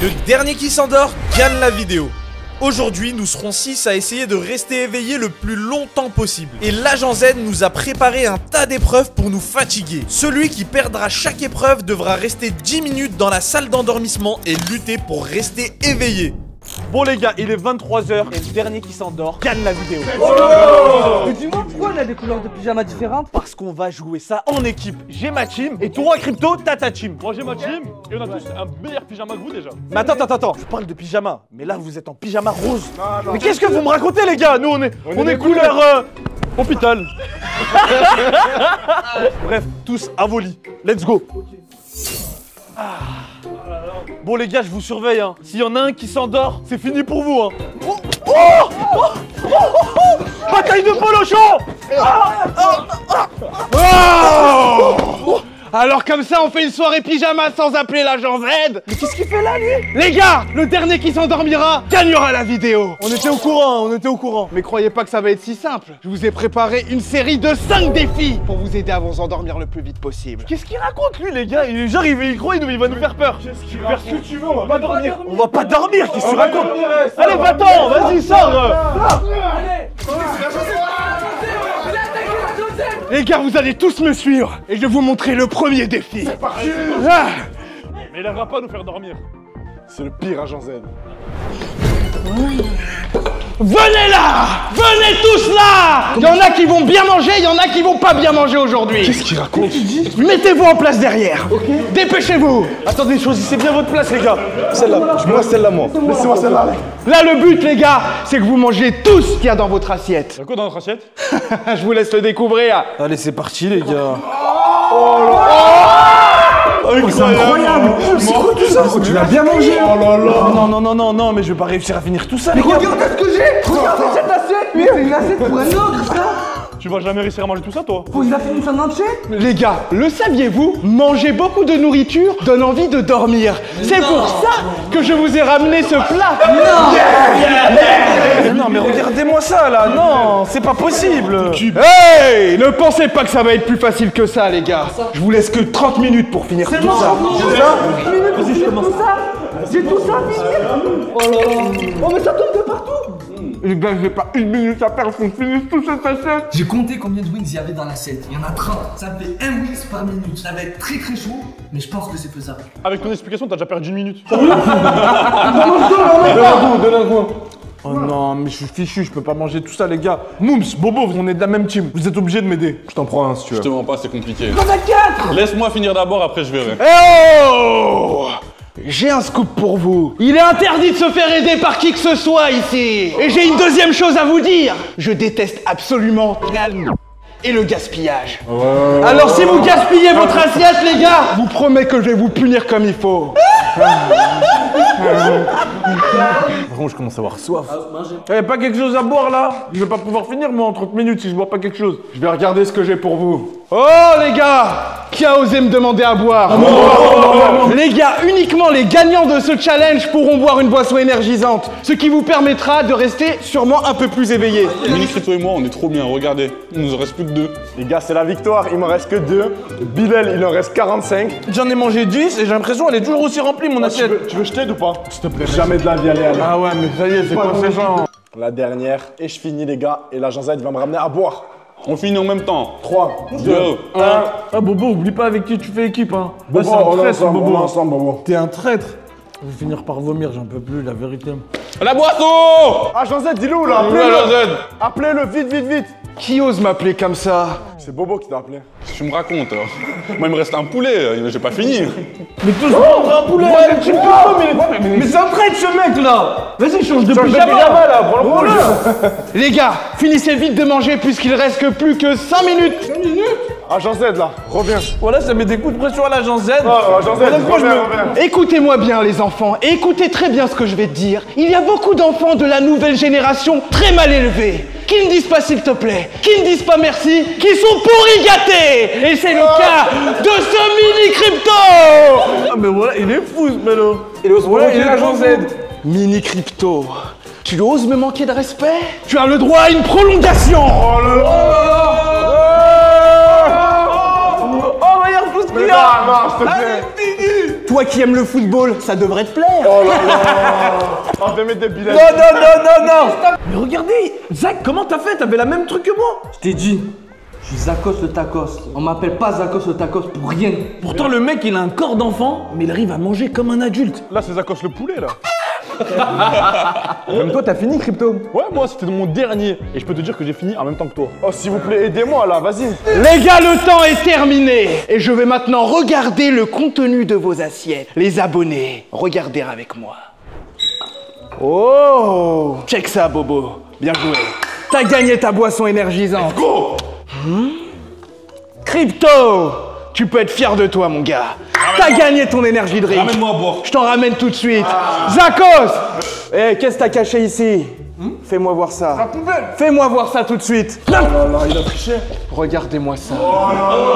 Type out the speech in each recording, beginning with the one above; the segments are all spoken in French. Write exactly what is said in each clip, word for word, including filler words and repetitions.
Le dernier qui s'endort gagne la vidéo. Aujourd'hui, nous serons six à essayer de rester éveillés le plus longtemps possible. Et l'agent Z nous a préparé un tas d'épreuves pour nous fatiguer. Celui qui perdra chaque épreuve devra rester dix minutes dans la salle d'endormissement et lutter pour rester éveillé. Bon les gars, il est vingt-trois heures et le dernier qui s'endort gagne la vidéo. Mais dis-moi pourquoi on a des couleurs de pyjama différentes? Parce qu'on va jouer ça en équipe. J'ai ma team et toi Crypto, t'as ta team. Moi j'ai ma team et on a tous un meilleur pyjama que vous déjà. Mais attends, attends, attends, je parle de pyjama. Mais là vous êtes en pyjama rose. Non, non. Mais qu'est-ce que vous me racontez les gars? Nous on est, on, on est, est couleur euh, hôpital. Bref, tous à vos lits. Let's go. Ah. Bon les gars, je vous surveille hein. S'il y en a un qui s'endort, c'est fini pour vous hein. Oh, oh, oh, oh, oh, bataille de polochon. Ah, ah, ah, ah. Oh. Alors comme ça, on fait une soirée pyjama sans appeler l'agent Z. Mais qu'est-ce qu'il fait là, lui? Les gars, le dernier qui s'endormira gagnera la vidéo. On était au courant, on était au courant. Mais croyez pas que ça va être si simple. Je vous ai préparé une série de cinq défis pour vous aider à vous endormir le plus vite possible. Qu'est-ce qu'il raconte lui, les gars? Il, genre, il, il croit, il, il va nous faire peur. Qu'est-ce qu'il raconte? Faire ce que tu veux, on va pas dormir. On va pas dormir, qu'est-ce que tu racontes? Allez, va-t'en, vas-y, sors. Les gars, vous allez tous me suivre et je vais vous montrer le premier défi. C'est parti. Ah. Mais il va pas nous faire dormir. C'est le pire agent Z. Venez là! Venez tous là! Il y en a qui vont bien manger, il y en a qui vont pas bien manger aujourd'hui. Qu'est-ce qu'il raconte? Mettez-vous en place derrière. Ok. Dépêchez-vous. Attendez, choisissez bien votre place les gars. Celle-là, moi celle-là moi. Laissez-moi celle-là. Là le but les gars, c'est que vous mangez tout ce qu'il y a dans votre assiette. Y'a quoi dans notre assiette? Je vous laisse le découvrir. Allez, c'est parti les gars. Oh là là! Oh, c'est incroyable! C'est quoi tout ça? Tu l'as bien mangé! Oh là là! Non, non, non, non, non, mais je vais pas réussir à finir tout ça, les gars! Regarde ce que j'ai! Regardez cette assiette! Mais c'est une assiette pour un ogre, ça! Tu vas jamais réussir à manger tout ça, toi? Oh, il a fait une sandwich? Les gars, le saviez-vous? Manger beaucoup de nourriture donne envie de dormir. C'est pour ça que je vous ai ramené ce plat. Non! Yeah, yeah, yeah. Non, mais regardez-moi ça, là! Non, c'est pas possible! Hey! Ne pensez pas que ça va être plus facile que ça, les gars! Je vous laisse que trente minutes pour finir tout ça. C'est ça? Vas-y, je commence. Tout ça? J'ai tout ça à finir! Oh là là! Oh, mais ça tombe de partout! Les gars, j'ai pas une minute à perdre, faut finir tout cette assiette. J'ai compté combien de wings il y avait dans l'assiette. Il y en a trente. Ça me fait un wings par minute. Ça va être très très chaud, mais je pense que c'est faisable. Avec ton explication, t'as déjà perdu une minute. Donne un goût, donne un goût. Oh non, mais je suis fichu, je peux pas manger tout ça, les gars. Mooms, Bobo, on est de la même team. Vous êtes obligés de m'aider. Je t'en prends un si tu veux. Je te mens pas, c'est compliqué. On a quatre! Laisse-moi finir d'abord, après je verrai. Eh oh! J'ai un scoop pour vous. Il est interdit de se faire aider par qui que ce soit ici. Et j'ai une deuxième chose à vous dire. Je déteste absolument et le gaspillage. Ouais. Alors si vous gaspillez votre assiette, les gars, je vous promets que je vais vous punir comme il faut. Par contre, je commence à avoir soif. Y'a pas quelque chose à boire là? Je vais pas pouvoir finir moi en trente minutes si je bois pas quelque chose. Je vais regarder ce que j'ai pour vous. Oh les gars! Qui a osé me demander à boire? Ah, non, non, non, non. Les gars, uniquement les gagnants de ce challenge pourront boire une boisson énergisante, ce qui vous permettra de rester sûrement un peu plus éveillé. Mini Crypto et moi, on est trop bien, regardez. Il nous en reste plus que deux. Les gars, c'est la victoire, il m'en reste que deux. Bilal, il en reste quarante-cinq. J'en ai mangé dix et j'ai l'impression qu'elle est toujours aussi remplie mon Ah, assiette. tu veux, tu veux que je t'aide ou pas? S'il te plaît. Jamais de la vie, allez, allez. Ah ouais, mais ça y est, c'est quoi ces gens? La dernière, et je finis les gars, et l'agent Z va me ramener à boire. On finit en même temps. trois, deux, deux, un. Ah Bobo, oublie pas avec qui tu fais équipe hein. Bobo, Bah, on est traître, ensemble, Bobo. on est ensemble, Bobo. T'es un traître. Je vais finir par vomir, j'en peux plus, la vérité. La boisson! Agent Z, dis-le où là? Où est l'agent Z? Appelez-le, vite, vite, vite. Qui ose m'appeler comme ça? C'est Bobo qui t'a appelé. Tu me racontes. hein. Moi, il me reste un poulet, j'ai pas fini. Mais tous prendre un poulet avec tu peux, mais, mais c'est un traître ce mec là. Vas-y, change de pyjama là, prends le rouge. Les gars, finissez vite de manger puisqu'il reste que plus que cinq minutes. cinq minutes? Agent Z là, reviens. Voilà, ça met des coups de pression à l'agent Z. Oh, agent Z, Honnêtement, je reviens, me- reviens. Écoutez-moi bien les enfants, et écoutez très bien ce que je vais te dire. Il y a beaucoup d'enfants de la nouvelle génération très mal élevés, qui ne disent pas s'il te plaît, qui ne disent pas merci, qui sont pourris gâtés. Et c'est le cas de ce mini Crypto. Ah mais voilà, il est fou ce mélo. Il ose voilà, il est l'agent Z. Mini Crypto, tu oses me manquer de respect? Tu as le droit à une prolongation. Oh là là. Oh, regarde tout ce qu'il y a. Non, non, s'il te plaît. Allez, Didi. Toi qui aimes le football, ça devrait te plaire. Oh là là. On va mettre des billets. Non, non, non, non, non. Mais regardez, Zach, comment t'as fait? T'avais la même truc que moi. Je t'ai dit, je suis Zakos le tacos. On m'appelle pas Zakos le tacos pour rien. Pourtant, le mec, il a un corps d'enfant, mais il arrive à manger comme un adulte. Là, c'est Zakos le poulet, là. Même toi, t'as fini, Crypto? Ouais, moi, c'était mon dernier. Et je peux te dire que j'ai fini en même temps que toi. Oh, s'il vous plaît, aidez-moi là, vas-y. Les gars, le temps est terminé. Et je vais maintenant regarder le contenu de vos assiettes. Les abonnés, regardez avec moi. Oh, check ça, Bobo. Bien joué. T'as gagné ta boisson énergisante. Let's go. Hmm? Crypto, tu peux être fier de toi, mon gars. T'as gagné ton énergie drink. Ramène-moi à boire. Je t'en ramène tout de suite. Ah. Zakos. Eh, qu'est-ce que t'as caché ici? hmm? Fais-moi voir ça. La poubelle. Fais-moi voir ça tout de suite. Oh là là, il a triché. Regardez-moi ça. Oh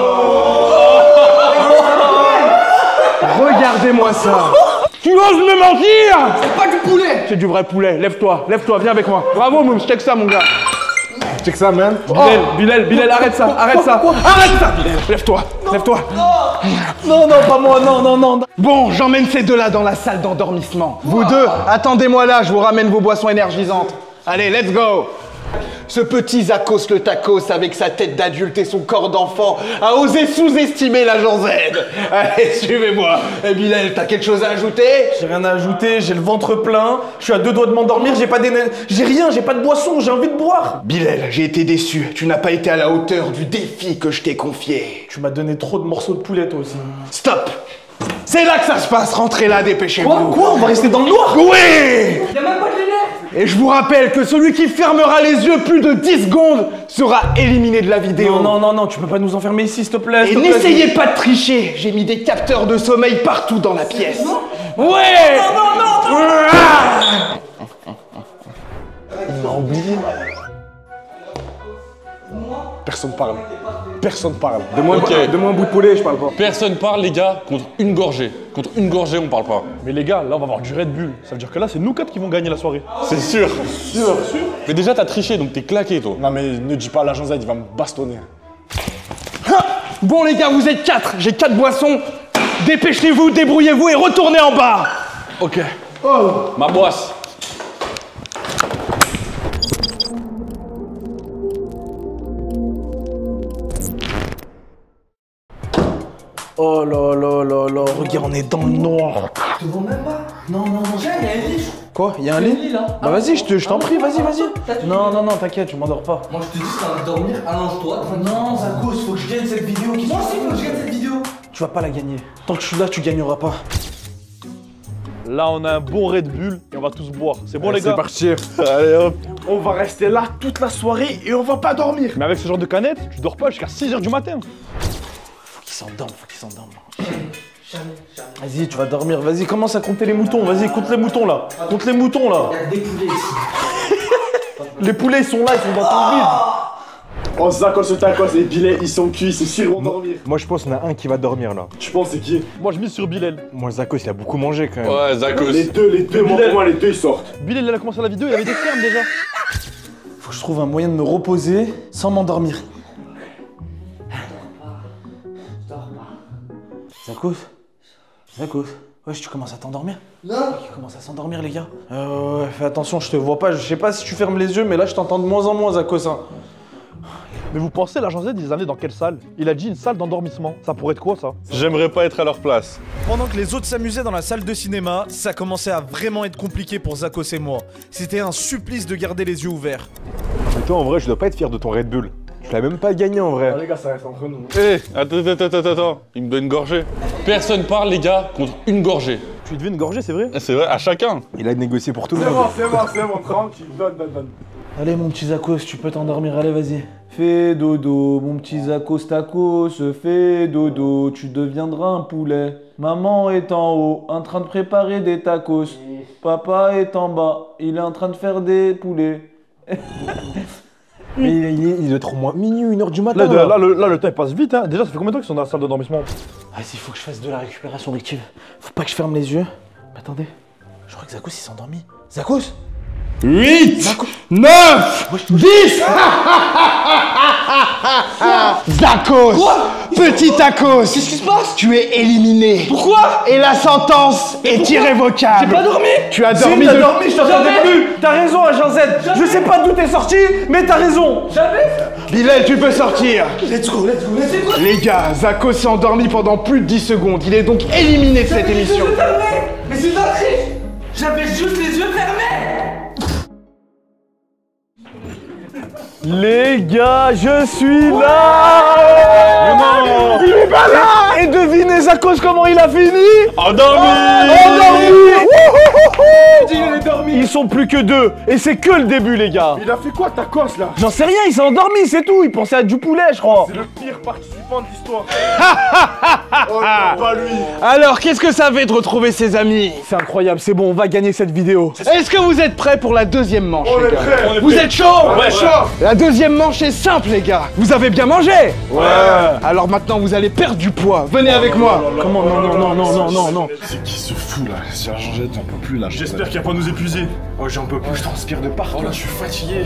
Regardez-moi ça. Tu oses me mentir? C'est pas du poulet. C'est du vrai poulet. Lève-toi, lève-toi, viens avec moi. Bravo, Moum, check ça, mon gars. Check ça, man. Bilal, Bilal, Bilal, arrête ça, arrête ça. Arrête ça, Bilal. Lève-toi, lève-toi. Non, non, pas moi, non, non, non. Bon, j'emmène ces deux-là dans la salle d'endormissement. Vous deux, attendez-moi là, je vous ramène vos boissons énergisantes. Allez, let's go. Ce petit Zakos le tacos avec sa tête d'adulte et son corps d'enfant a osé sous-estimer l'agent Z. Allez, suivez-moi. Et Bilal, t'as quelque chose à ajouter? J'ai rien à ajouter, j'ai le ventre plein, je suis à deux doigts de m'endormir, j'ai pas d'énergie, j'ai rien, j'ai pas de boisson, j'ai envie de boire. Bilal, j'ai été déçu. Tu n'as pas été à la hauteur du défi que je t'ai confié. Tu m'as donné trop de morceaux de poulet, toi aussi. Stop. C'est là que ça se passe, rentrez là, dépêchez-vous. Quoi? Quoi? On va rester dans le noir? Oui. Y'a même pas de lunettes. Et je vous rappelle que celui qui fermera les yeux plus de dix secondes sera éliminé de la vidéo. Non, non, non, non, tu peux pas nous enfermer ici, s'il te plaît. Et n'essayez pas de tricher. J'ai mis des capteurs de sommeil partout dans la pièce. Ouais. Non, non, non, non. Il m'a oublié. Personne parle. Personne parle. Donne-moi Ok. un, donne-moi un bout de poulet, je parle pas. Personne parle, les gars, contre une gorgée. Contre une gorgée, on parle pas. Mais les gars, là, on va avoir du Red Bull. Ça veut dire que là, c'est nous quatre qui vont gagner la soirée. C'est sûr. Sûr, sûr. Mais déjà, t'as triché, donc t'es claqué, toi. Non mais ne dis pas à l'agent Z, il va me bastonner. Bon les gars, vous êtes quatre. J'ai quatre boissons. Dépêchez-vous, débrouillez-vous et retournez en bas. Ok. Ma boisse. Oh là là là là, regarde, on est dans le noir. Je te vois même pas. Non, non, non. Tiens, y'a un lit. Quoi? Y'a un Y'a un lit? lit là. Bah vas-y, je te- je t'en prie, vas-y, vas-y. T'as tué. Non, non, non, t'inquiète, je m'endors pas. Moi, je te dis, si t'as envie de dormir, allonge-toi. Non, Zakos, faut que je gagne cette vidéo. Moi aussi, faut que je gagne cette vidéo. Tu vas pas la gagner. Tant que je suis là, tu gagneras pas. Là, on a un bon Red Bull et on va tous boire. C'est bon, les gars? C'est parti. Allez, hop. On va rester là toute la soirée et on va pas dormir. Mais avec ce genre de canette, tu dors pas jusqu'à six heures du matin. Faut qu'il s'endorme, faut qu'il s'endorme. Vas-y, tu vas dormir, vas-y, commence à compter les moutons, vas-y, compte les moutons là. Compte les moutons là. Y'a des poulets ici. Les poulets, ils sont là, ils sont dans ton vide. Oh, Zakos le tacos et Billet, ils sont cuits, c'est sûr, ils vont dormir. Moi je pense qu'il y en a un qui va dormir là. Tu penses c'est qui? Moi, je mise sur Bilal. Moi Zakos il a beaucoup mangé quand même. Ouais, Zakos. Les deux, les deux, moi, pour moi, les deux ils sortent. Bilal, il a commencé la vidéo, il avait des fermes déjà. Faut que je trouve un moyen de me reposer sans m'endormir. Zakos? Zakos? Wesh, tu commences à t'endormir? Non. Il commence à s'endormir, les gars. Euh, ouais, fais attention, je te vois pas. Je sais pas si tu fermes les yeux, mais là, je t'entends de moins en moins, Zakos. Hein. Mais vous pensez, l'agent Z, ils les amenaient dans quelle salle? Il a dit une salle d'endormissement. Ça pourrait être quoi, ça? J'aimerais pas être à leur place. Pendant que les autres s'amusaient dans la salle de cinéma, ça commençait à vraiment être compliqué pour Zakos et moi. C'était un supplice de garder les yeux ouverts. Mais toi en vrai je dois pas être fier de ton Red Bull. Tu l'as même pas gagné en vrai. Ah, les gars, ça reste entre nous. Eh, attends, attends, attends, attends. Il me donne une gorgée. Personne parle, les gars, contre une gorgée. Tu devais une gorgée, c'est vrai? C'est vrai, à chacun. Il a négocié pour tout le C'est monde. bon, c'est bon, c'est bon, tranquille, donne, donne, donne. Allez, mon petit Zakos, tu peux t'endormir, allez, vas-y. Fais dodo, mon petit Zakos tacos, fais dodo, tu deviendras un poulet. Maman est en haut, en train de préparer des tacos. Papa est en bas, il est en train de faire des poulets. Mais il, il, est- il doit être au moins minuit, une heure du matin. Là, de- là. là, le, là, le temps il passe vite, hein. Déjà, ça fait combien de temps qu'ils sont dans la salle d'endormissement? Vas-y, faut que je fasse de la récupération active. Faut pas que je ferme les yeux. Mais attendez, je crois que Zakos il s'est endormi. Zakos? huit, neuf, dix. Zakos, petit Tacos, qu'est-ce qui se passe? Tu es éliminé. Pourquoi? Et la sentence est irrévocable. J'ai pas dormi. Tu as Si, dormi. t'as de- dormi, je t'entendais plus. T'as raison, agent Z. Je sais pas d'où t'es sorti, mais t'as raison. Jamais. Bilal, tu peux sortir. Let's go, let's go, let's go. Les gars, Zakos s'est endormi pendant plus de dix secondes. Il est donc éliminé de cette émission. Mais c'est un triche. J'avais juste les yeux fermés. Les gars, je suis là. Non. Il est pas là. Et devinez Zakos comment il a fini? Endormi. Endormi. Ils sont plus que deux, et c'est que le début, les gars. Il a fait quoi, Tacos, là? J'en sais rien, il s'est endormi, c'est tout. Il pensait à du poulet, je crois. C'est le pire participant de l'histoire. Oh non, pas lui. Alors, qu'est-ce que ça fait de retrouver ses amis? C'est incroyable, c'est bon, on va gagner cette vidéo. Est-ce que vous êtes prêts pour la deuxième manche, On les est gars? prêts. Vous êtes chaud? Ouais, chaud. La deuxième manche est simple, les gars. Vous avez bien mangé? Ouais. Alors maintenant, vous allez perdre du poids. Venez avec moi. Comment? Non, non, non, non, non, non, non. C'est qui ce fou, là? C'est la Jean-Jette, j'en peux plus, là. J'espère qu'il va pas nous épuiser. Oh, j'en peux plus, je transpire de partout. Oh là, je suis fatigué.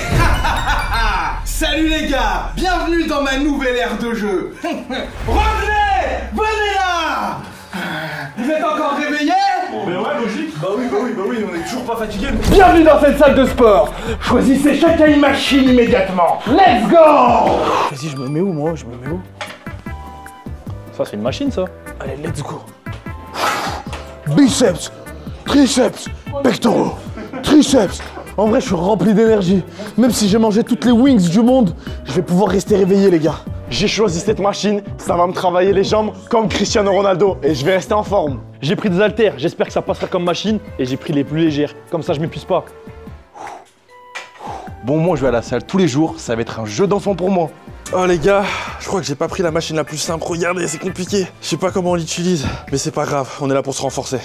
Salut les gars, bienvenue dans ma nouvelle ère de jeu. Revenez, venez là. Vous êtes encore réveillés? Mais ouais, logique. Bah oui, bah oui, bah oui, on est toujours pas fatigué. Bienvenue dans cette salle de sport. Choisissez chacun une machine immédiatement. Let's go. Vas-y, je me mets où, moi? Je me mets où? Ça, c'est une machine, ça. Allez, let's go. Biceps, triceps, pectoraux, triceps. En vrai, je suis rempli d'énergie. Même si j'ai mangé toutes les wings du monde, je vais pouvoir rester réveillé, les gars. J'ai choisi cette machine, ça va me travailler les jambes comme Cristiano Ronaldo et je vais rester en forme. J'ai pris des haltères, j'espère que ça passera comme machine. Et j'ai pris les plus légères, comme ça je m'épuise pas. Bon, moi je vais à la salle tous les jours, ça va être un jeu d'enfant pour moi. Oh les gars, je crois que j'ai pas pris la machine la plus simple. Regardez, c'est compliqué. Je sais pas comment on l'utilise, mais c'est pas grave, on est là pour se renforcer.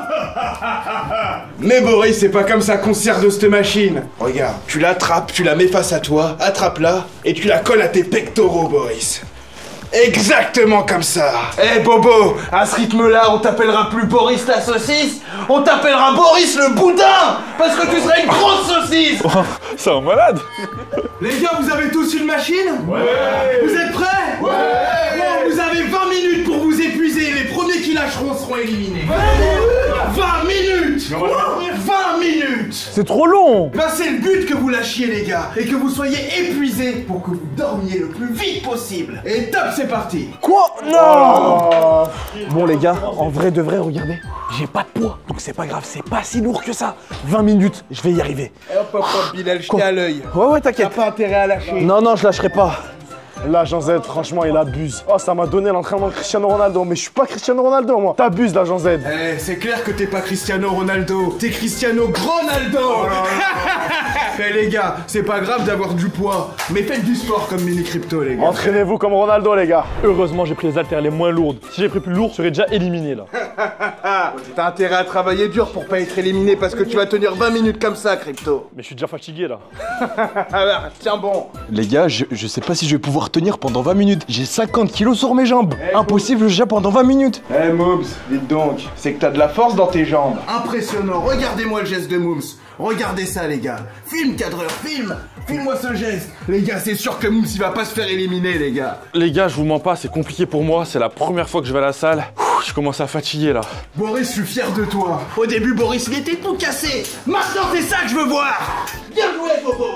Mais Boris, c'est pas comme ça qu'on se sert de cette machine. Regarde, tu l'attrapes, tu la mets face à toi, attrape-la, et tu la colles à tes pectoraux, Boris. Exactement comme ça. Eh Bobo, à ce rythme-là, on t'appellera plus Boris la saucisse, on t'appellera Boris le boudin, parce que tu seras une grosse saucisse. C'est un malade. Les gars, vous avez tous une machine? Ouais. Vous êtes prêts? Ouais. Bon, vous avez vingt minutes pour vous épuiser, les premiers qui lâcheront seront éliminés. vingt minutes. vingt minutes. C'est trop long. Ben c'est le but que vous lâchiez les gars, et que vous soyez épuisés pour que vous dormiez le plus vite possible. Et top, c'est parti. Quoi? Non. Bon, les gars, en vrai de vrai, regardez. J'ai pas de poids, donc c'est pas grave, c'est pas si lourd que ça. vingt minutes, je vais y arriver. Hop hop hop, Bilal, je t'ai à l'œil. Ouais, ouais, T'as t'inquiète. pas intérêt à lâcher. Non, non, je lâcherai pas. Là, Jean Z, franchement, il abuse. Oh, ça m'a donné l'entraînement de Cristiano Ronaldo, mais je suis pas Cristiano Ronaldo, moi. T'abuses, là, Jean Z. Eh, c'est clair que t'es pas Cristiano Ronaldo, t'es Cristiano Gronaldo. Eh les gars, c'est pas grave d'avoir du poids, mais faites du sport comme Mini Crypto, les gars. Entraînez-vous comme Ronaldo, les gars. Heureusement, j'ai pris les haltères les moins lourdes. Si j'ai pris plus lourd, je serais déjà éliminé, là. T'as intérêt à travailler dur pour pas être éliminé parce que tu vas tenir vingt minutes comme ça, Crypto. Mais je suis déjà fatigué, là. Tiens bon. Les gars, je, je sais pas si je vais pouvoir tenir pendant vingt minutes. J'ai cinquante kilos sur mes jambes. Impossible, je gère pendant vingt minutes. Eh Mooms, dites donc, c'est que t'as de la force dans tes jambes. Impressionnant, regardez-moi le geste de Mooms. Regardez ça les gars. Filme cadreur, filme. Filme-moi ce geste. Les gars, c'est sûr que Mooms il va pas se faire éliminer les gars. Les gars, je vous mens pas, c'est compliqué pour moi. C'est la première fois que je vais à la salle. Ouh, je commence à fatiguer là. Boris, je suis fier de toi. Au début, Boris, il était tout cassé. Maintenant, c'est ça que je veux voir. Bien joué, Bobo.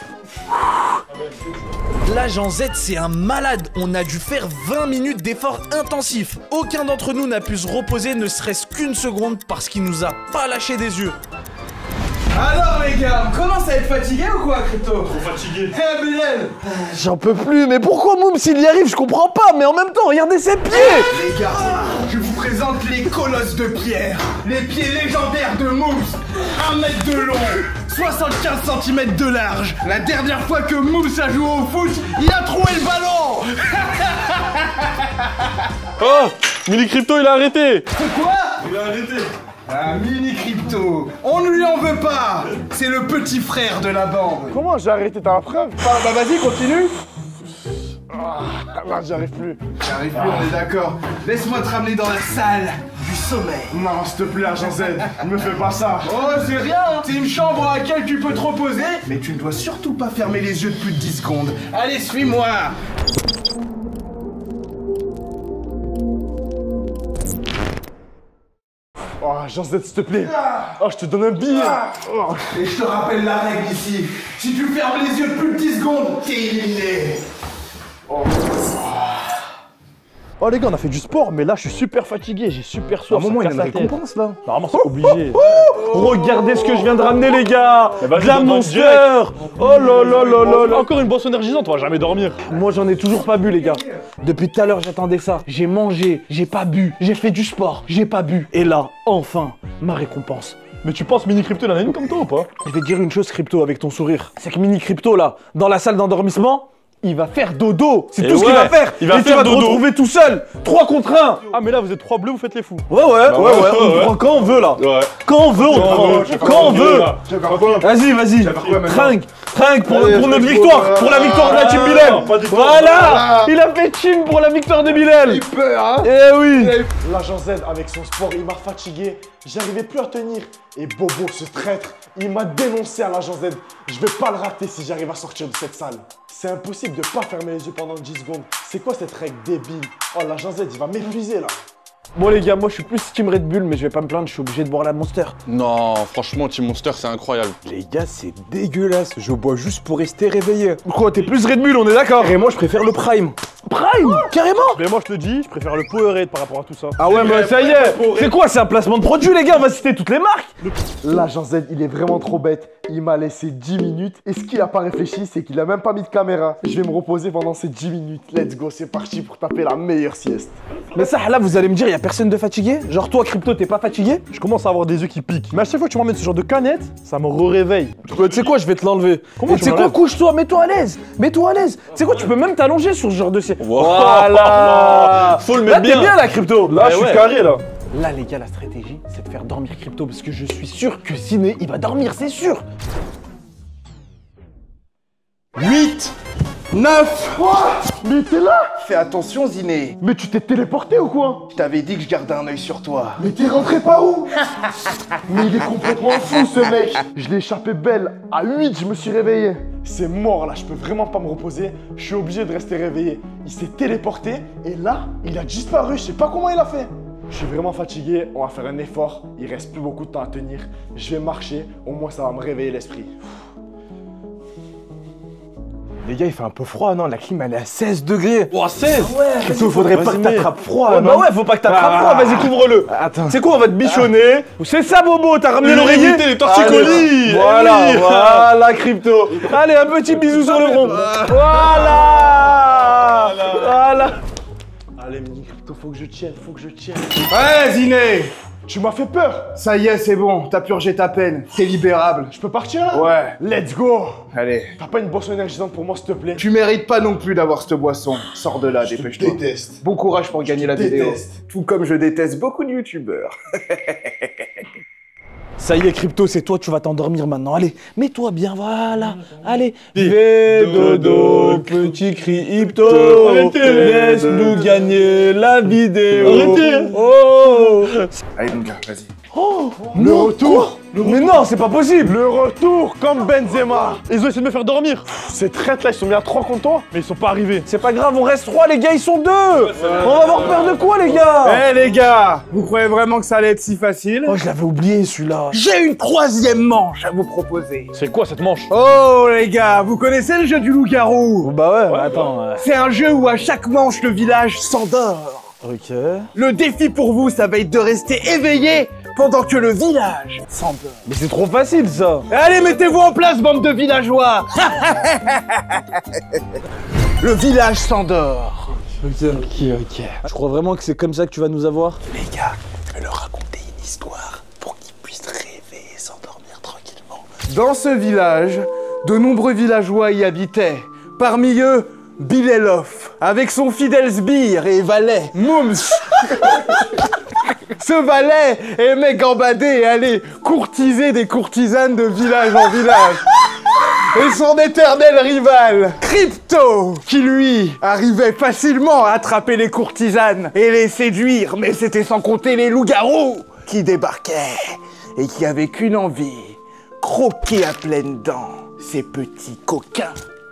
L'agent Z, c'est un malade. On a dû faire vingt minutes d'efforts intensifs. Aucun d'entre nous n'a pu se reposer ne serait-ce qu'une seconde parce qu'il nous a pas lâché des yeux. Alors les gars, on commence à être fatigué ou quoi, Crypto? Trop fatigué. Eh Bilal. J'en peux plus, mais pourquoi Moum s'il y arrive, je comprends pas, mais en même temps, regardez ses pieds. Les gars, je vous présente les colosses de pierre. Les pieds légendaires de Mooms. un mètre de long, soixante-quinze centimètres de large. La dernière fois que Mooms a joué au foot, il a troué le ballon. Oh, Mini Crypto, il a arrêté. C'est quoi? Il a arrêté. Ah, Mini Crypto, on ne lui en veut pas. C'est le petit frère de la bande. Comment j'ai arrêté? T'as la preuve? Bah, bah vas-y, continue. Ah, là, j'y arrive plus. J'arrive plus, on est d'accord. Laisse-moi te ramener dans la salle du sommeil. Non, s'il te plaît, agent Z, ne me fais pas ça. Oh, c'est rien, hein. C'est une chambre dans laquelle tu peux te reposer. Mais tu ne dois surtout pas fermer les yeux de plus de dix secondes. Allez, suis-moi. Oh, agent Z, s'il te plaît. Oh, je te donne un billet. Oh. Et je te rappelle la règle ici. Si tu fermes les yeux de plus de dix secondes, t'es éliminé. Oh. Oh les gars, on a fait du sport, mais là je suis super fatigué, j'ai super soif. À un moment, il y a une récompense là. Normalement, c'est obligé. Oh, oh, regardez ce que je viens de ramener, les gars. De la Monster. Oh là là là là là. Encore une boisson énergisante, on va jamais dormir. Moi, j'en ai toujours pas bu, les gars. Depuis tout à l'heure, j'attendais ça. J'ai mangé, j'ai pas bu, j'ai fait du sport, j'ai pas bu. Et là, enfin, ma récompense. Mais tu penses Mini Crypto, il en a une comme toi ou pas? Je vais te dire une chose, Crypto, avec ton sourire. C'est que Mini Crypto, là, dans la salle d'endormissement, il va faire dodo. C'est tout ouais, ce qu'il va faire. Il va et faire tu vas dodo. Te retrouver tout seul. trois contre un. Ah mais là vous êtes trois bleus, vous faites les fous. Ouais ouais, bah, ouais, ouais, ouais, on ouais. prend quand on veut là. Ouais. Quand on veut, on prend. Quand on veut. Vas-y, vas-y. Trinque, trinque pour, pour notre victoire. Pour la victoire de la team Bilal. Voilà. Il a fait team pour la victoire de Bilal. Il peur, hein. Eh oui. L'agent Z avec son sport, il m'a fatigué. J'arrivais plus à tenir. Et Bobo, ce traître, il m'a dénoncé à l'agent Z. Je vais pas le rater si j'arrive à sortir de cette salle. C'est impossible de pas fermer les yeux pendant dix secondes. C'est quoi cette règle débile? Oh, l'agent Z, il va m'épuiser là. Bon les gars, moi je suis plus Team Red Bull, mais je vais pas me plaindre, je suis obligé de boire la Monster. Non, franchement, Team Monster, c'est incroyable. Les gars, c'est dégueulasse. Je bois juste pour rester réveillé. Quoi, t'es plus Red Bull, on est d'accord? Et moi, je préfère le Prime. Prime? Carrément? Mais moi, je te dis, je préfère le Powerade par rapport à tout ça. Ah ouais, mais ça y est. C'est quoi, c'est un placement de produit, les gars? On va citer toutes les marques. L'agent Z, il est vraiment trop bête. Il m'a laissé dix minutes. Et ce qu'il a pas réfléchi, c'est qu'il a même pas mis de caméra. Je vais me reposer pendant ces dix minutes. Let's go, c'est parti pour taper la meilleure sieste. Mais ça, là, vous allez me dire, il y a personne de fatigué? Genre toi, Crypto, t'es pas fatigué? Je commence à avoir des yeux qui piquent. Mais à chaque fois que tu m'emmènes ce genre de canette, ça me réveille. Tu sais quoi, je vais te l'enlever. Comment tu sais quoi, couche-toi, mets-toi à l'aise. Mets-toi à l'aise. Tu sais quoi, tu peux même t'allonger sur ce genre de sieste. Voilà. Faut le mettre bien. Là, t'es bien là, Crypto. Là, je suis carré là. Là, les gars, la stratégie, c'est de faire dormir Crypto parce que je suis sûr que Ziné, il va dormir, c'est sûr. huit, neuf. Quoi? Mais t'es là? Fais attention, Ziné. Mais tu t'es téléporté ou quoi? Je t'avais dit que je gardais un œil sur toi. Mais t'es rentré par où? Mais il est complètement fou, ce mec. Je l'ai échappé belle. À huit, je me suis réveillé. C'est mort, là. Je peux vraiment pas me reposer. Je suis obligé de rester réveillé. Il s'est téléporté et là, il a disparu. Je sais pas comment il a fait. Je suis vraiment fatigué. On va faire un effort. Il reste plus beaucoup de temps à tenir. Je vais marcher. Au moins, ça va me réveiller l'esprit. Les gars, il fait un peu froid, non? La clim, elle est à seize degrés. Oh, seize? Ah ouais. Crypto, faudrait pas que t'attrapes froid, ouais, non? Bah ouais, faut pas que t'attrapes ah, froid. Vas-y, couvre-le. Attends. C'est quoi, on va te bichonner. Ah. C'est ça, Bobo. T'as ramené l'oreiller? Les torticolis. Voilà, voilà, Crypto. Allez, un petit bisou sur le front. Voilà. Voilà. Allez, mini Crypto, faut que je tienne, faut que je tienne. Ouais, Ziné. Tu m'as fait peur. Ça y est, c'est bon, t'as purgé ta peine. T'es libérable. Je peux partir là? Ouais. Let's go. Allez. T'as pas une boisson énergisante pour moi, s'il te plaît? Tu mérites pas non plus d'avoir cette boisson. Sors de là, dépêche-toi. Je déteste. Bon courage pour gagner la vidéo. Déteste. Tout comme je déteste beaucoup de youtubeurs. Ça y est, Crypto, c'est toi, tu vas t'endormir maintenant. Allez, mets-toi bien, voilà. Allez. Fais dodo, petit Crypto. Laisse-nous gagner la vidéo. Arrêtez. Oh. Allez, mon gars, vas-y. Oh, le retour. Mais non, c'est pas possible. Le retour comme Benzema. Ils ont essayé de me faire dormir. Ces traîtres là, ils sont mis à trois contre toi. Mais ils sont pas arrivés. C'est pas grave, on reste trois, les gars, ils sont deux. On va avoir peur de quoi, les gars? Eh les gars, vous croyez vraiment que ça allait être si facile? Oh, je l'avais oublié celui-là. J'ai une troisième manche à vous proposer. C'est quoi cette manche? Oh les gars, vous connaissez le jeu du loup-garou? Bah ouais, ouais attends. Ouais. C'est un jeu où à chaque manche, le village s'endort. Ok. Le défi pour vous, ça va être de rester éveillé pendant que le village s'endort. Mais c'est trop facile ça. Allez, mettez-vous en place, bande de villageois. Le village s'endort. Ok, ok, ok. Je crois vraiment que c'est comme ça que tu vas nous avoir? Les gars, je vais leur raconter une histoire pour qu'ils puissent rêver et s'endormir tranquillement. Dans ce village, de nombreux villageois y habitaient. Parmi eux, Bilelov, avec son fidèle sbire et valet, Moums. Ce valet aimait gambader et aller courtiser des courtisanes de village en village. et son éternel rival, Crypto, qui lui arrivait facilement à attraper les courtisanes et les séduire, mais c'était sans compter les loups-garous qui débarquaient et qui avaient qu'une envie, croquer à pleines dents ces petits coquins.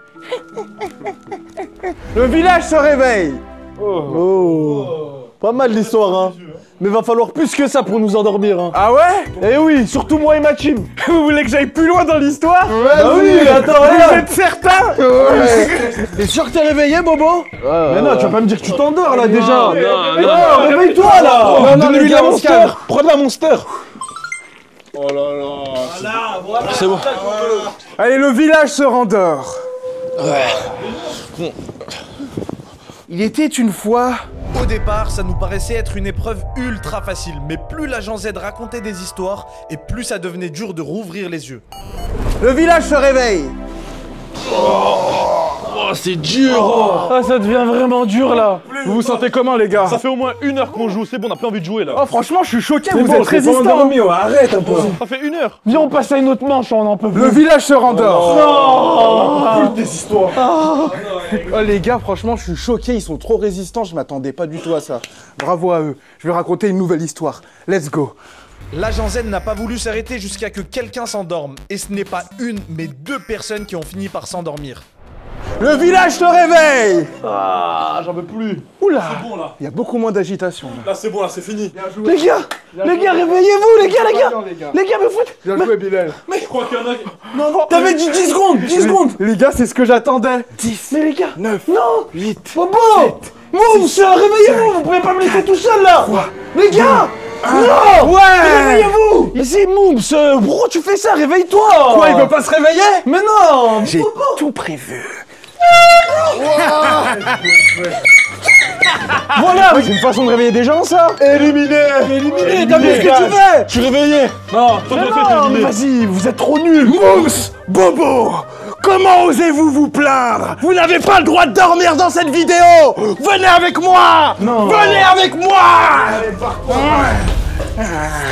Le village se réveille. Oh. Pas mal l'histoire, hein. Mais va falloir plus que ça pour nous endormir, hein. Ah ouais? Eh oui, surtout moi et ma team. Vous voulez que j'aille plus loin dans l'histoire? Ah oui, attends, regarde. Vous êtes certain? Ouais. T'es sûr que t'es réveillé, Bobo? Ouais, mais non, ouais. Tu vas pas me dire que tu t'endors, là, déjà. Non, non, non, non réveille-toi, là. Oh, non, donne-lui de la Monster. Prends de la Monster. Oh là là. Voilà, voilà. C'est bon. Voilà. Allez, le village se rendort. Ouais. Bon. Il était une fois... Au départ, ça nous paraissait être une épreuve ultra facile, mais plus l'agent Z racontait des histoires, et plus ça devenait dur de rouvrir les yeux. Le village se réveille. Oh, c'est dur. Oh. Ah, ça devient vraiment dur, là. Vous vous sentez comment, les gars? Ça fait au moins une heure qu'on joue, c'est bon, on a plus envie de jouer, là. Oh, franchement, je suis choqué, vous bon, êtes résistants. Oh, arrête un peu. Ça fait une heure. Viens, on passe à une autre manche, on en peut plus. Le village se rendort. Non. Plus des histoires. Oh. Oh, les gars, franchement, je suis choqué, ils sont trop résistants, je m'attendais pas du tout à ça. Bravo à eux. Je vais raconter une nouvelle histoire. Let's go. L'agent Z n'a pas voulu s'arrêter jusqu'à que quelqu'un s'endorme, et ce n'est pas une, mais deux personnes qui ont fini par s'endormir. Le village se réveille. Ah, j'en peux plus. Oula, c'est bon, là. Il y a beaucoup moins d'agitation. Là, là c'est bon, là, c'est fini. Les gars, les gars, réveillez-vous, les gars, les gars. Les gars, les gars, me foutent. Bien joué, Bilal. Mais je crois qu'il y en a... Non, non. T'avais dit dix secondes, dix secondes. Les gars, c'est ce que j'attendais. dix. Mais les gars. neuf. Non. huit. Bobo. Moum, c'est réveillez-vous. Vous pouvez pas me laisser tout seul, là. trois. Les gars. Non. Ouais. Réveillez-vous. Mais c'est Moum, pourquoi tu fais ça? Réveille-toi. Quoi, il veut pas se réveiller? Mais non. J'ai tout prévu. Voilà, c'est une façon de réveiller des gens, ça. Éliminé. Éliminé, t'as vu ce que tu fais? Je suis réveillé. Non, toi tu vas non, mais vas-y, vous êtes trop nuls. Mousse, Bobo, comment osez-vous vous plaindre? Vous n'avez pas le droit de dormir dans cette vidéo. Venez avec moi. Non. Venez avec moi. Allez, partons.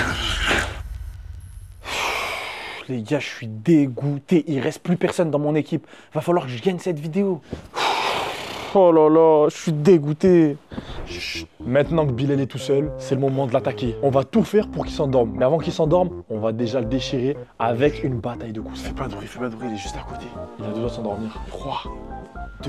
Les gars, je suis dégoûté. Il reste plus personne dans mon équipe. Va falloir que je gagne cette vidéo. Oh là là, je suis dégoûté. Chut. Maintenant que Bilal est tout seul, c'est le moment de l'attaquer. On va tout faire pour qu'il s'endorme. Mais avant qu'il s'endorme, on va déjà le déchirer avec une bataille de coups. Fais pas de bruit, fais pas de bruit, il est juste à côté. Il a deux doigts de s'endormir. trois, deux,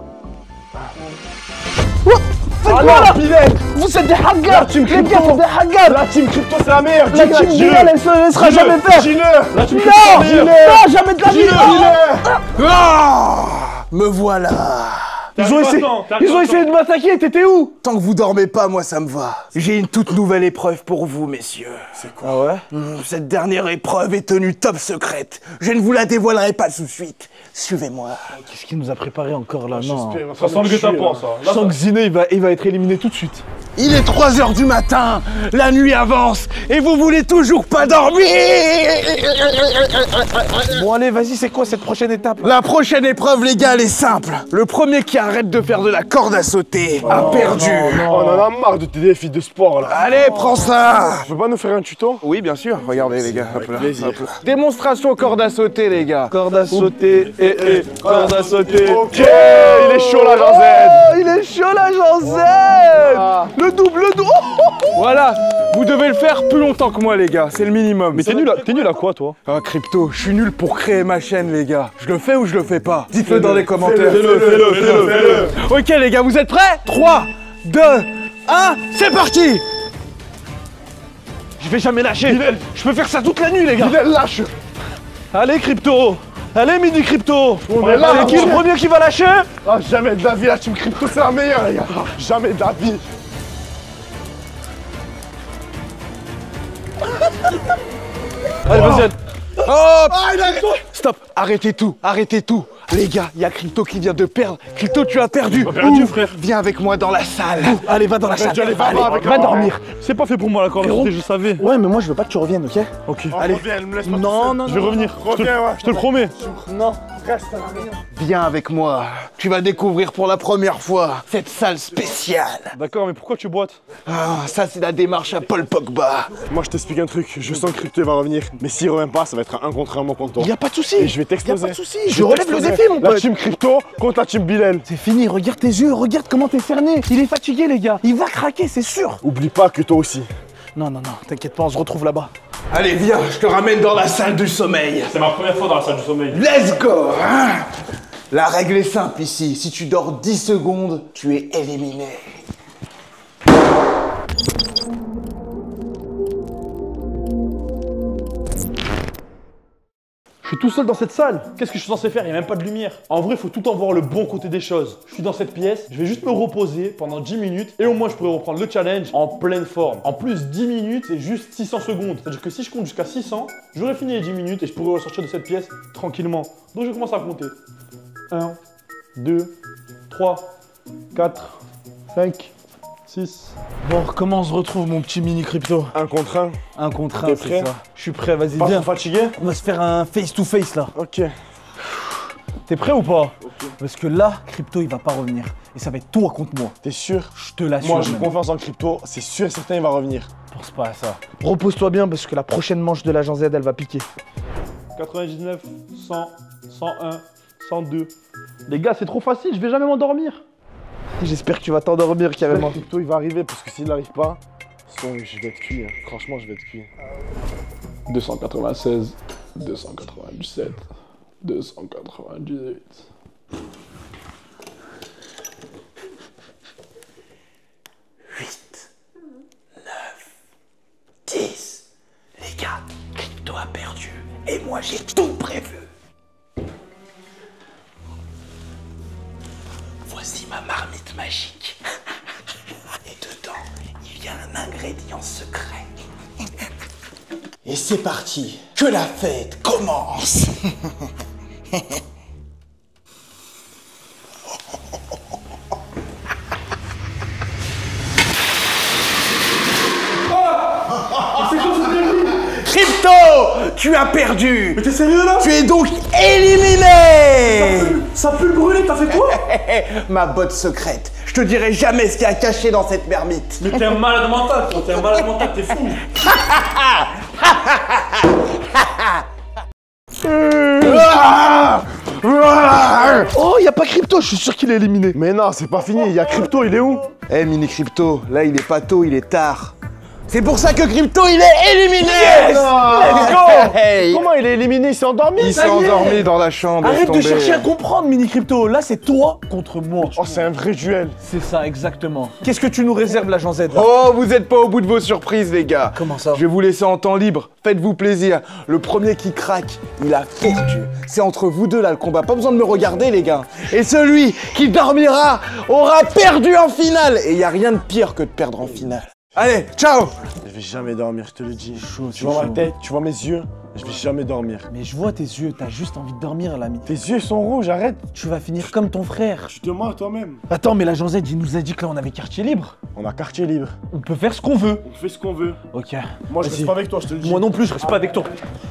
un. Oh, faites quoi là, Bilal? Vous êtes des haggars. Les gars, c'est des haggars. La team Crypto, c'est la meilleure. La team Bilal, elle ne sera jamais faire. La team Crypto, non, non, jamais de la vie. Me voilà. Ils ont, essayé, ils ont essayé de m'attaquer, t'étais où? Tant que vous dormez pas, moi ça me va. J'ai une toute nouvelle épreuve pour vous, messieurs. C'est quoi? Ah ouais? mmh, Cette dernière épreuve est tenue top secrète. Je ne vous la dévoilerai pas tout de suite. Suivez-moi. Qu'est-ce qu'il nous a préparé encore là? Non. Ça sent le guet-apens, ça. Je sens que Ziné, il va, il va être éliminé tout de suite. Il est trois heures du matin, la nuit avance, et vous voulez toujours pas dormir. Bon allez, vas-y, c'est quoi cette prochaine étape? La prochaine épreuve, les gars, elle est simple. Le premier qui arrête de faire de la corde à sauter oh, a perdu. Non, non. On en a marre de tes défis de sport là. Allez, prends ça. Tu peux pas nous faire un tuto? Oui, bien sûr. Regardez les gars. Hop là, hop là. Démonstration corde à sauter, les gars. Corde à sauter, et eh, eh, corde à sauter. Ok, il est chaud l'agent Z. Oh, il est chaud l'agent Z. Ah. Le double, le double. Voilà, vous devez le faire plus longtemps que moi, les gars. C'est le minimum. Mais t'es nul, à, t'es nul à quoi, toi? Ah, Crypto, je suis nul pour créer ma chaîne, les gars. Je le fais ou je le fais pas? Dites-le dans les commentaires. Fais-le, fais-le, fais-le, fais-le. Ok, les gars, vous êtes prêts? trois, deux, un, c'est parti! Je vais jamais lâcher. Bilal. Je peux faire ça toute la nuit, les gars. Bilal, lâche. Allez, Crypto. Allez, Mini Crypto. On est là. C'est qui le premier qui va lâcher? Ah, jamais de la vie, la team Crypto, c'est la meilleure, les gars. Jamais de la vie. Allez, vas-y. Hop! Ah, il a... Stop! Arrêtez tout! Arrêtez tout! Les gars, il y a Crypto qui vient de perdre. Crypto, tu as perdu. perdu, frère. Viens avec moi dans la salle. Ouh. Allez, va dans la salle. Allez, va, Allez, va, avec va dormir. C'est pas fait pour moi la corde à sauter, je savais. Ouais, mais moi je veux pas que tu reviennes, ok? Ok. Oh, allez. Reviens, me laisse pas non, non, non. Je vais revenir. Reviens, je te, ouais. je te le promets. Non. Reste à rien. Viens avec moi. Tu vas découvrir pour la première fois cette salle spéciale. D'accord, mais pourquoi tu boites? Ah, ça c'est la démarche à Paul Pogba. Moi je t'explique un truc, je sens que Crypto va revenir. Mais s'il revient pas, ça va être un contre un mon contre toi. Y a pas de souci. Et je vais t'exploser. Y a pas de souci. Je relève le défi mon La pote. team Crypto contre la team Bilal. C'est fini, regarde tes yeux, regarde comment t'es cerné. Il est fatigué les gars, il va craquer, c'est sûr. Oublie pas que toi aussi. Non, non, non, t'inquiète pas, on se retrouve là-bas. Allez, viens, je te ramène dans la salle du sommeil. C'est ma première fois dans la salle du sommeil. Let's go hein. La règle est simple ici. Si tu dors dix secondes, tu es éliminé. Je suis tout seul dans cette salle. Qu'est-ce que je suis censé faire? Il n'y a même pas de lumière. En vrai, il faut tout en voir le bon côté des choses. Je suis dans cette pièce, je vais juste me reposer pendant dix minutes et au moins je pourrai reprendre le challenge en pleine forme. En plus, dix minutes, c'est juste six cents secondes. C'est-à-dire que si je compte jusqu'à six cents, j'aurai fini les dix minutes et je pourrai ressortir de cette pièce tranquillement. Donc je commence à compter. un, deux, trois, quatre, cinq, six. Bon, comment on se retrouve mon petit mini Crypto? Un contre un. Un contre un, T'es c'est prêt? ça. Je suis prêt, vas-y, Pas viens. trop fatigué? On va se faire un face to face là. Ok. T'es prêt ou pas? Parce que là, Crypto il va pas revenir. Et ça va être toi contre moi. T'es sûr? Je te l'assure. Moi j'ai même. confiance en Crypto, c'est sûr et certain il va revenir. Pense pas à ça. Repose-toi bien parce que la prochaine manche de l'agent Z elle va piquer. quatre-vingt-dix-neuf, cent, cent un, cent deux. Les gars, c'est trop facile, je vais jamais m'endormir. J'espère que tu vas t'endormir carrément. Crypto il va arriver parce que s'il n'arrive pas, son, je vais être cuit. Hein. Franchement, je vais être cuit. deux cent quatre-vingt-seize, deux cent quatre-vingt-dix-sept, deux cent quatre-vingt-dix-huit. huit, neuf, dix. Les gars, Crypto a perdu. Et moi j'ai tout prévu. Voici ma marmite magique. Et dedans, il y a un ingrédient secret. Et c'est parti, que la fête commence. Crypto, tu as perdu. Mais t'es sérieux là? Tu es donc éliminé. Ça pue le brûler, t'as fait quoi? Ma botte secrète. Je te dirai jamais ce qu'il y a caché dans cette marmite. Mais t'es un malade mental, toi, t'es un malade mental, t'es fou. Oh, y a pas Crypto, je suis sûr qu'il est éliminé. Mais non, c'est pas fini, il y a Crypto, il est où? Eh hey, mini Crypto, là il est pas tôt, il est tard. C'est pour ça que Crypto il est éliminé. Yes, let's go. Hey. Comment il est éliminé? Il s'est endormi? Il s'est endormi dans la chambre. Arrête de tomber. chercher à comprendre, Mini Crypto. Là, c'est toi contre moi. Oh, c'est un vrai duel. C'est ça, exactement. Qu'est-ce que tu nous réserves, l'agent Z là? Oh, vous êtes pas au bout de vos surprises, les gars. Comment ça? Je vais vous laisser en temps libre. Faites-vous plaisir. Le premier qui craque, il a perdu. C'est entre vous deux là le combat. Pas besoin de me regarder, les gars. Et celui qui dormira aura perdu en finale. Et y a rien de pire que de perdre en finale. Allez, ciao. Je vais jamais dormir, je te le dis. Chaud, Tu vois ma tête, tu vois mes yeux, je vais jamais dormir. Mais je vois tes yeux, t'as juste envie de dormir, l'ami. Tes yeux sont rouges, arrête. Tu vas finir comme ton frère. Tu te mens à toi-même. Attends, mais l'agent Z, il nous a dit que là, on avait quartier libre. On a quartier libre. On peut faire ce qu'on veut. On fait ce qu'on veut. Ok. Moi, je Vas-y. reste pas avec toi, je te le dis. Moi non plus, je reste pas avec toi.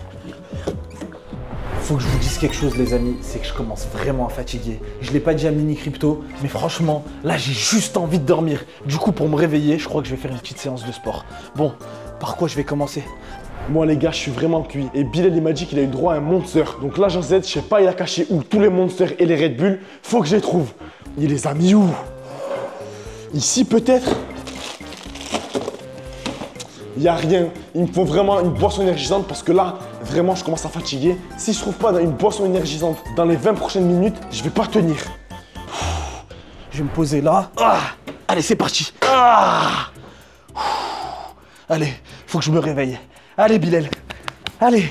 Faut que je vous dise quelque chose, les amis, c'est que je commence vraiment à fatiguer. Je l'ai pas dit à Mini Crypto, mais franchement, là j'ai juste envie de dormir. Du coup, pour me réveiller, je crois que je vais faire une petite séance de sport. Bon, par quoi je vais commencer? Moi, les gars, je suis vraiment cuit. Et Bilal, il m'a dit qu'il a eu droit à un monster. Donc l'agent Z, je sais pas, il a caché où tous les monsters et les Red Bull. Faut que je les trouve. Il les a mis où? Ici, peut-être? Il y a rien. Il me faut vraiment une boisson énergisante parce que là, vraiment, je commence à fatiguer. Si je trouve pas une boisson énergisante dans les vingt prochaines minutes, je vais pas tenir. Je vais me poser là. Ah, allez, c'est parti. Ah. Allez, faut que je me réveille. Allez, Bilal. Allez.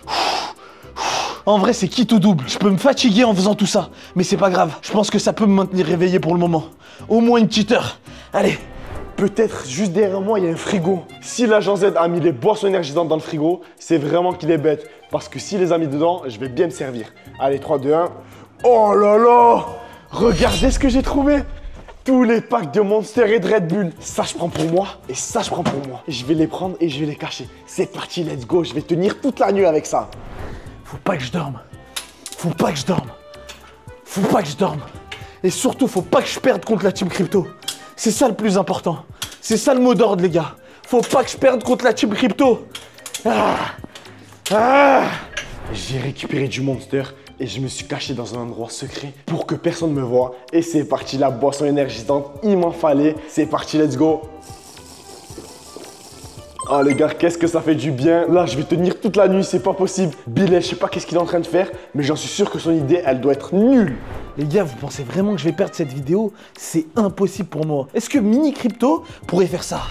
En vrai, c'est quitte ou double. Je peux me fatiguer en faisant tout ça. Mais c'est pas grave. Je pense que ça peut me maintenir réveillé pour le moment. Au moins une petite heure. Allez. Peut-être juste derrière moi, il y a un frigo. Si l'agent Z a mis les boissons énergisantes dans le frigo, c'est vraiment qu'il est bête. Parce que s'il les a mis dedans, je vais bien me servir. Allez, trois, deux, un. Oh là là! Regardez ce que j'ai trouvé! Tous les packs de Monster et de Red Bull. Ça, je prends pour moi et ça, je prends pour moi. Je vais les prendre et je vais les cacher. C'est parti, let's go. Je vais tenir toute la nuit avec ça. Faut pas que je dorme. faut pas que je dorme. Faut pas que je dorme. Et surtout, faut pas que je perde contre la team crypto. C'est ça le plus important. C'est ça le mot d'ordre, les gars. Faut pas que je perde contre la team crypto. Ah. Ah. J'ai récupéré du monster et je me suis caché dans un endroit secret pour que personne me voie. Et c'est parti, la boisson énergisante, il m'en fallait. C'est parti, let's go. Oh les gars, qu'est-ce que ça fait du bien. Là, je vais tenir toute la nuit, c'est pas possible. Bilal, je sais pas qu'est-ce qu'il est en train de faire, mais j'en suis sûr que son idée, elle doit être nulle. Les gars, vous pensez vraiment que je vais perdre cette vidéo? C'est impossible pour moi. Est-ce que Mini Crypto pourrait faire ça?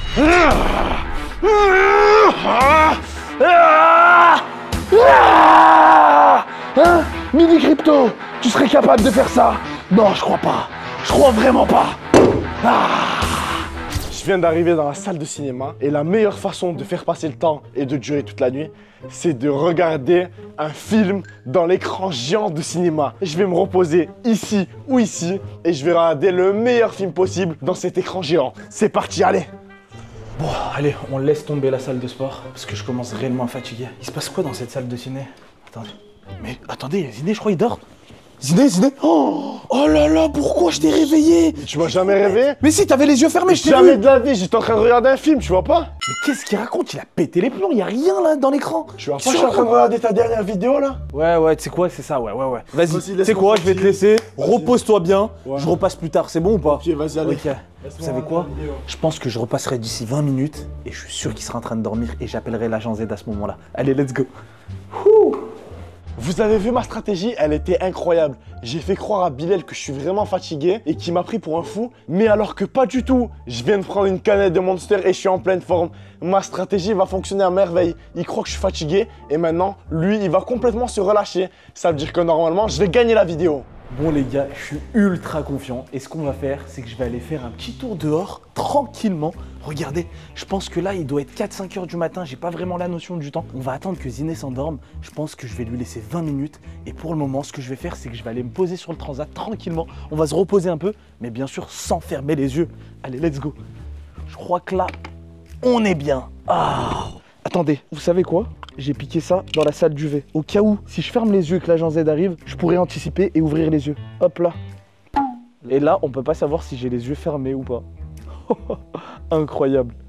Hein? Mini Crypto, tu serais capable de faire ça? Non, je crois pas. Je crois vraiment pas. Ah. Je viens d'arriver dans la salle de cinéma et la meilleure façon de faire passer le temps et de durer toute la nuit, c'est de regarder un film dans l'écran géant de cinéma. Je vais me reposer ici ou ici et je vais regarder le meilleur film possible dans cet écran géant. C'est parti, allez! Bon, allez, on laisse tomber la salle de sport parce que je commence réellement à fatiguer. Il se passe quoi dans cette salle de ciné? Attendez. Mais attendez, Ziné, je crois, il dort. Ziné, Ziné. Oh, oh là là, pourquoi je t'ai réveillé? Tu m'as jamais réveillé? Mais si, t'avais les yeux fermés, je t'ai vu. Jamais de la vie, j'étais en train de regarder un film, tu vois pas? Mais qu'est-ce qu'il raconte? Il a pété les plombs, il y a rien là dans l'écran. Tu vois pas, je suis en train de regarder ta dernière vidéo là? Ouais, ouais, tu sais quoi, c'est ça, ouais, ouais, ouais. Vas-y, tu sais quoi, je vais te laisser, repose-toi bien, ouais. Je repasse plus tard, c'est bon ou pas? Ok, vas-y, allez. Okay. Vous savez quoi? Je pense que je repasserai d'ici vingt minutes et je suis sûr qu'il sera en train de dormir et j'appellerai l'agent Z à ce moment-là. Allez, let's go. Ouh. Vous avez vu ma stratégie, elle était incroyable. J'ai fait croire à Bilal que je suis vraiment fatigué et qu'il m'a pris pour un fou, mais alors que pas du tout. Je viens de prendre une canette de Monster et je suis en pleine forme. Ma stratégie va fonctionner à merveille. Il croit que je suis fatigué et maintenant, lui, il va complètement se relâcher. Ça veut dire que normalement, je vais gagner la vidéo. Bon les gars, je suis ultra confiant et ce qu'on va faire, c'est que je vais aller faire un petit tour dehors, tranquillement. Regardez, je pense que là, il doit être quatre cinq heures du matin, j'ai pas vraiment la notion du temps. On va attendre que Ziné s'endorme, je pense que je vais lui laisser vingt minutes. Et pour le moment, ce que je vais faire, c'est que je vais aller me poser sur le transat tranquillement. On va se reposer un peu, mais bien sûr sans fermer les yeux. Allez, let's go. Je crois que là, on est bien. Ah. Attendez, vous savez quoi? J'ai piqué ça dans la salle du V. Au cas où, si je ferme les yeux et que l'agent Z arrive, je pourrais anticiper et ouvrir les yeux. Hop là. Et là, on peut pas savoir si j'ai les yeux fermés ou pas. Incroyable.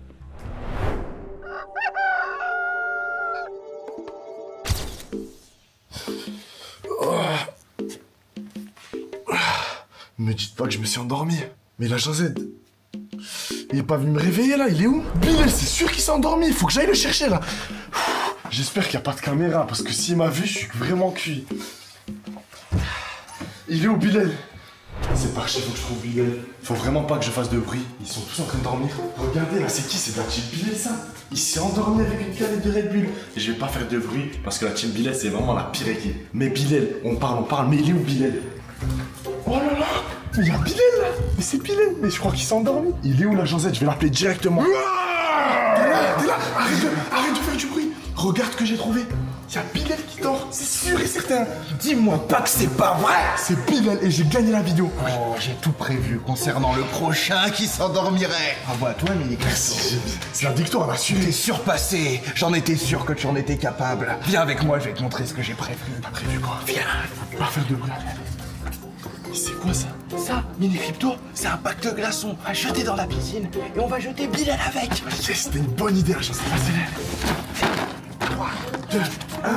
Me dites pas que je me suis endormi. Mais l'agent Z, il est pas venu me réveiller là, il est où? Bilal, c'est sûr qu'il s'est endormi, il faut que j'aille le chercher là. J'espère qu'il n'y a pas de caméra, parce que s'il m'a vu, je suis vraiment cuit. Il est où, Bilal? C'est parti, faut que je trouve Bilal. Faut vraiment pas que je fasse de bruit. Ils sont tous en train de dormir. Regardez, là, c'est qui? C'est de la team Bilal, ça? Il s'est endormi avec une canette de Red Bull. Et je vais pas faire de bruit, parce que la team Bilal, c'est vraiment la pire équipe. Mais Bilal, on parle, on parle, mais il est où, Bilal? Oh là là! Mais il y a Bilal, là! Mais c'est Bilal! Mais je crois qu'il s'est endormi. Il est où, l'agent Z? Je vais l'appeler directement. T'es là, t'es là! Arrête de, arrête de faire du bruit! Regarde ce que j'ai trouvé. Il y a Bilal qui dort, c'est sûr et certain. Dis-moi pas que c'est pas vrai. C'est Bilal et j'ai gagné la vidéo. Oh, j'ai tout prévu concernant le prochain qui s'endormirait. Bravo à toi, Mini Crypto. C'est la victoire, on a su. T'es surpassé. J'en étais sûr que tu en étais capable. Viens avec moi, je vais te montrer ce que j'ai prévu. T'as prévu quoi? Viens. Pas faire de bruit. C'est quoi ça? Ça, Mini Crypto, c'est un pack de glaçons à jeter dans la piscine et on va jeter Bilal avec. Yes, c'était une bonne idée, la chance. trois, deux, un.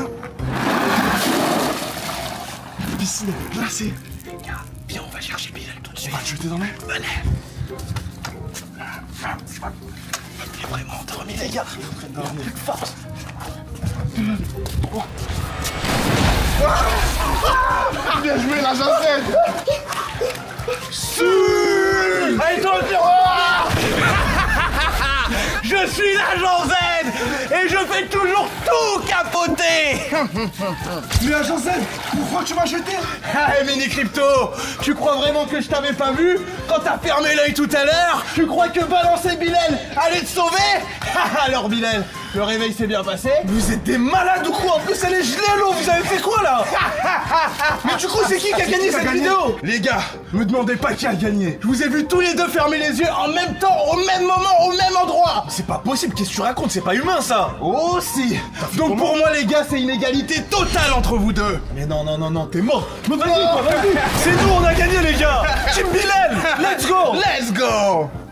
Piscine glacée. Viens, viens, on va chercher Bilal tout de suite. On va le jeter dans l'air. Venez. Il est vraiment endormi, les gars. Plus de force. Oh. Ah, bien joué, l'agent Z. Allez, toi, le tiroir. Je suis l'agent Z et je fais toujours tout capoter. Mais agent Z, pourquoi tu m'as jeté? Hey, Mini Crypto, tu crois vraiment que je t'avais pas vu quand t'as fermé l'œil tout à l'heure? Tu crois que balancer Bilal allait te sauver? Alors Bilal, Le réveil s'est bien passé. Vous êtes des malades ou quoi? En plus elle est gelée l'eau, vous avez fait quoi là? Mais du coup c'est qui qui a gagné cette vidéo? Les gars, me demandez pas qui a gagné. Je vous ai vu tous les deux fermer les yeux en même temps, au même moment, au même endroit. C'est pas possible, qu'est-ce que tu racontes? C'est pas humain ça. Oh si. Donc pour moi les gars, c'est une égalité totale entre vous deux. Mais non, non, non, non, t'es mort. Vas-y, vas-y. C'est nous, on a gagné les gars. Team Bilal, let's go. Let's go.